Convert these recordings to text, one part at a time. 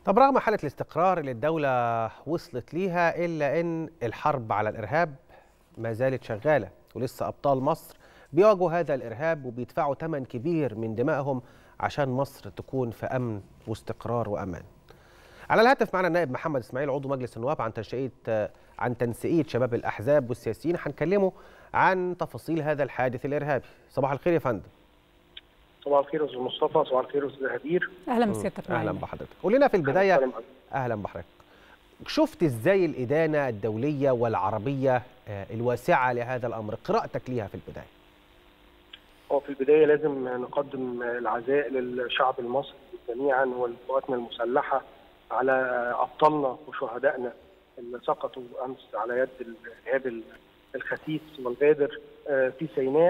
طب رغم حالة الاستقرار اللي الدولة وصلت ليها إلا أن الحرب على الإرهاب ما زالت شغالة، ولسه أبطال مصر بيواجهوا هذا الإرهاب وبيدفعوا ثمن كبير من دمائهم عشان مصر تكون في أمن واستقرار وأمان. على الهاتف معنا النائب محمد إسماعيل عضو مجلس النواب عن تنسيقية شباب الأحزاب والسياسيين. هنكلمه عن تفاصيل هذا الحادث الإرهابي. صباح الخير يا فندم. صباح الخير استاذ مصطفى، صباح الخير استاذ هدير. اهلا بسيادتك. اهلا بحضرتك. قول لنا في البدايه، اهلا بحضرتك، شفت ازاي الادانه الدوليه والعربيه الواسعه لهذا الامر؟ قراءتك ليها في البدايه. في البدايه لازم نقدم العزاء للشعب المصري جميعا والقواتنا المسلحه على ابطالنا وشهدائنا اللي سقطوا امس على يد الارهاب الخسيس والغادر في سيناء.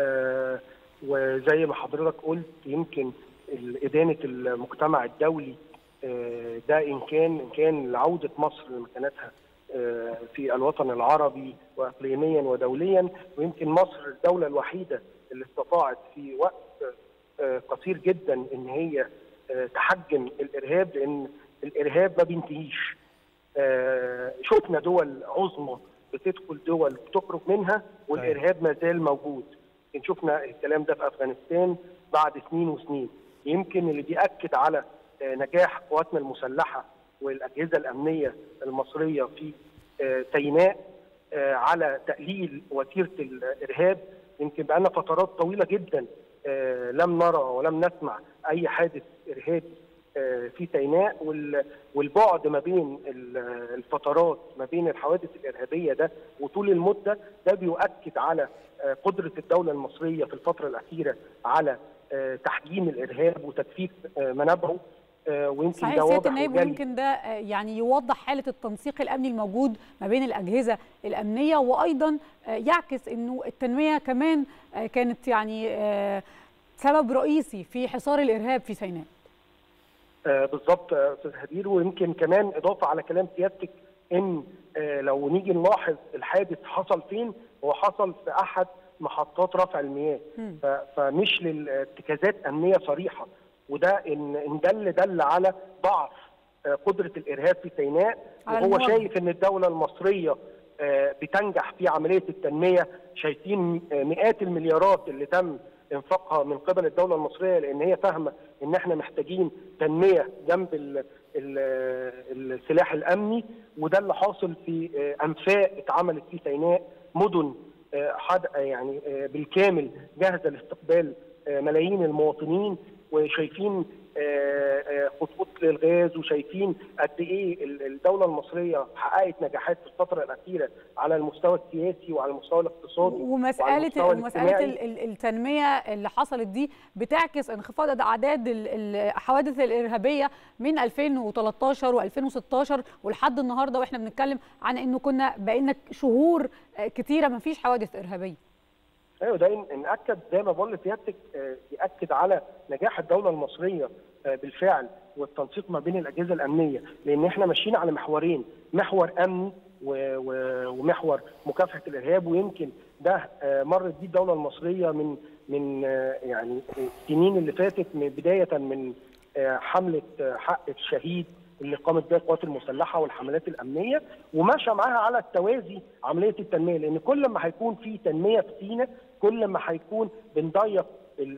وزي ما حضرتك قلت، يمكن إدانة المجتمع الدولي ده إن كان لعودة مصر لمكانتها في الوطن العربي وإقليميا ودوليا. ويمكن مصر الدولة الوحيدة اللي استطاعت في وقت قصير جدا إن هي تحجم الإرهاب، لأن الإرهاب ما بينتهيش. شفنا دول عظمى بتدخل دول بتخرج منها والإرهاب ما زال موجود. شفنا الكلام ده في افغانستان بعد سنين وسنين. يمكن اللي بيأكد على نجاح قواتنا المسلحه والاجهزه الامنيه المصريه في سيناء على تقليل وتيره الارهاب. يمكن بقالنا فترات طويله جدا لم نرى ولم نسمع اي حادث ارهابي في سيناء، والبعد ما بين الفترات ما بين الحوادث الارهابيه ده وطول المده ده بيؤكد على قدره الدوله المصريه في الفتره الاخيره على تحجيم الارهاب وتدفيق منابعه. ويمكن صحيح ده سياده النائب، ويمكن ده يعني يوضح حاله التنسيق الامني الموجود ما بين الاجهزه الامنيه، وايضا يعكس انه التنميه كمان كانت يعني سبب رئيسي في حصار الارهاب في سيناء. بالظبط استاذ هدير. ويمكن كمان اضافه على كلام سيادتك، ان لو نيجي نلاحظ الحادث حصل فين، هو حصل في احد محطات رفع المياه، فمش للارتكازات امنيه صريحه. وده ان دل على ضعف قدره الارهاب في سيناء، وهو شايف ان الدوله المصريه بتنجح في عمليه التنميه. شايفين مئات المليارات اللي تم انفاقها من قبل الدوله المصريه، لان هي فاهمه ان احنا محتاجين تنميه جنب السلاح الامني. وده اللي حاصل في انفاق اتعملت في سيناء، مدن يعني بالكامل جاهزه لاستقبال ملايين المواطنين. وشايفين خطوط للغاز، وشايفين قد ايه الدوله المصريه حققت نجاحات في الفتره الاخيره على المستوى السياسي وعلى المستوى الاقتصادي ومساله التنميه اللي حصلت دي بتعكس انخفاض اعداد الحوادث الارهابيه من 2013 و2016 ولحد النهارده، واحنا بنتكلم عن انه كنا بقينا شهور كتيره ما فيش حوادث ارهابيه. ايوه، ده ناكد زي ما بقول لسيادتك، ياكد على نجاح الدوله المصريه بالفعل والتنسيق ما بين الاجهزه الامنيه، لان احنا ماشيين على محورين، محور امني ومحور مكافحه الارهاب. ويمكن ده مرت بيه الدوله المصريه من يعني السنين اللي فاتت، من بدايه من حمله حق الشهيد اللي قامت بها القوات المسلحه والحملات الامنيه، وماشيه معاها على التوازي عمليه التنميه. لان كل ما هيكون في تنميه في سيناء، كل ما هيكون بنضيق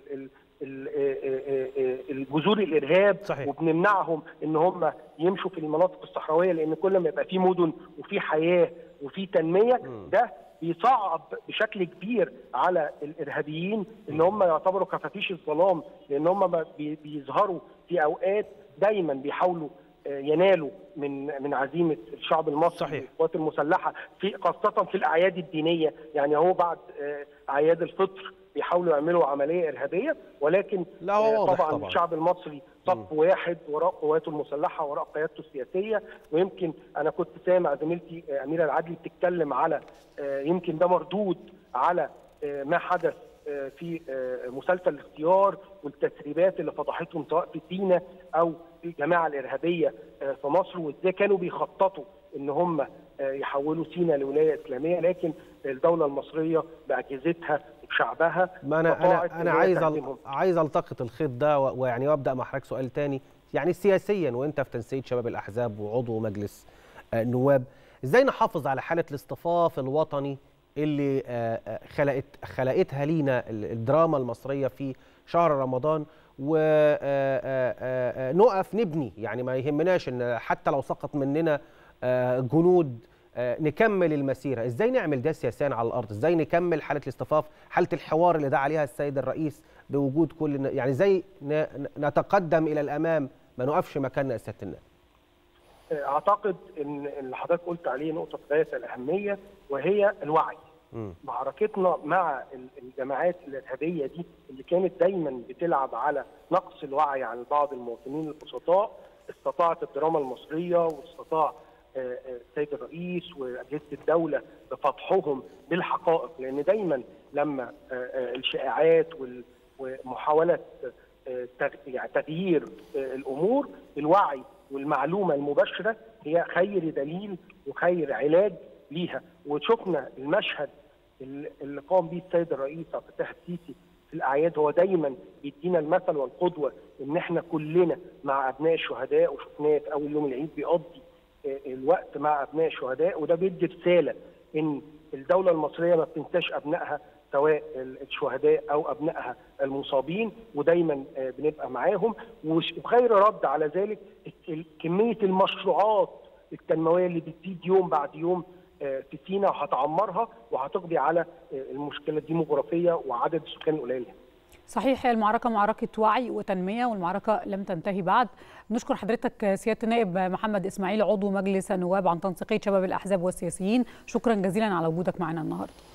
الجذور الارهاب. صحيح. وبنمنعهم ان هم يمشوا في المناطق الصحراويه، لان كل ما يبقى في مدن وفي حياه وفي تنميه، ده بيصعب بشكل كبير على الارهابيين ان هم يعتبروا خفافيش الظلام، لان هم بيظهروا في اوقات دايما بيحاولوا ينالوا من عزيمه الشعب المصري والقوات المسلحه، خاصه في الاعياد الدينيه. يعني هو بعد اعياد الفطر بيحاولوا يعملوا عمليه ارهابيه، ولكن طبعا الشعب المصري صف واحد وراء قواته المسلحه وراء قيادته السياسيه. ويمكن انا كنت سامع زميلتي اميره العدلي بتتكلم على يمكن ده مردود على ما حدث في مسلسل الاختيار والتسريبات اللي فضحتهم سواء في سيناء او في الجماعه الارهابيه في مصر، وازاي كانوا بيخططوا ان هم يحولوا سيناء لولايه اسلاميه. لكن الدوله المصريه باجهزتها وبشعبها ما انا عايز التقط الخيط ده ويعني وابدا مع حضرتك سؤال تاني. يعني سياسيا وانت في تنسيق شباب الاحزاب وعضو مجلس النواب، ازاي نحافظ على حاله الاصطفاف الوطني اللي خلقتها لينا الدراما المصريه في شهر رمضان، ونقف نبني؟ يعني ما يهمناش ان حتى لو سقط مننا جنود نكمل المسيره. ازاي نعمل ده سياسيا على الارض؟ ازاي نكمل حاله الاصطفاف، حاله الحوار اللي دعا عليها السيد الرئيس بوجود كل، يعني ازاي نتقدم الى الامام، ما نقفش مكاننا يا سياده النائب؟ اعتقد ان اللي حضرتك قلت عليه نقطه غايه الاهميه، وهي الوعي. معركتنا مع الجماعات الارهابيه دي اللي كانت دايما بتلعب على نقص الوعي عن بعض المواطنين البسطاء، استطاعت الدراما المصريه واستطاع السيد الرئيس واجهزه الدوله بفتحهم بالحقائق، لان دايما لما الشائعات ومحاوله تغيير الامور، الوعي والمعلومه المباشره هي خير دليل وخير علاج ليها. وشفنا المشهد اللي قام به السيد الرئيس عبد الفتاح السيسي في الاعياد، هو دايما بيدينا المثل والقدوه ان احنا كلنا مع ابناء الشهداء، وشفناه في اول يوم العيد بيقضي الوقت مع ابناء الشهداء، وده بيدي رساله ان الدوله المصريه ما بتنساش ابنائها سواء الشهداء او ابنائها المصابين، ودايما بنبقى معاهم. وخير رد على ذلك كميه المشروعات التنمويه اللي بتزيد يوم بعد يوم في سيناء، وهتعمرها وهتقضي على المشكله الديموغرافيه وعدد السكان القليل. صحيح، المعركة معركة وعي وتنمية، والمعركة لم تنتهي بعد. نشكر حضرتك سيادة النائب محمد إسماعيل عضو مجلس النواب عن تنسيقية شباب الأحزاب والسياسيين، شكرا جزيلا على وجودك معنا النهارده.